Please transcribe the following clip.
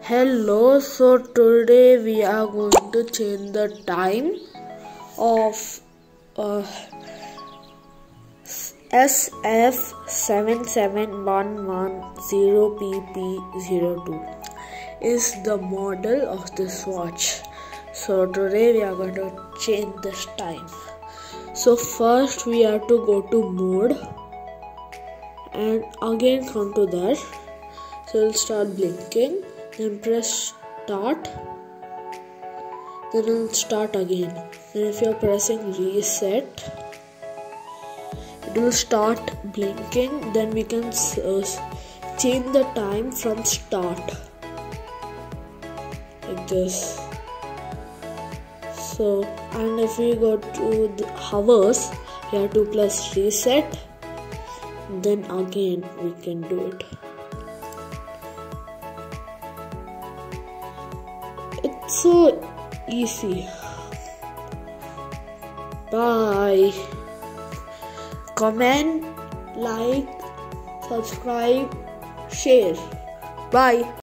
Hello, so today we are going to change the time of SF77110PP02 is the model of this watch. So today we are going to change this time. So first we have to go to mode and again come to that. So it'll start blinking. Then press start, then it will start again. And if you are pressing reset, it will start blinking. Then we can change the time from start like this. So, and if we go to the hours, we have to press reset, then again we can do it. It's so easy. Bye. Comment, like, subscribe, share. Bye.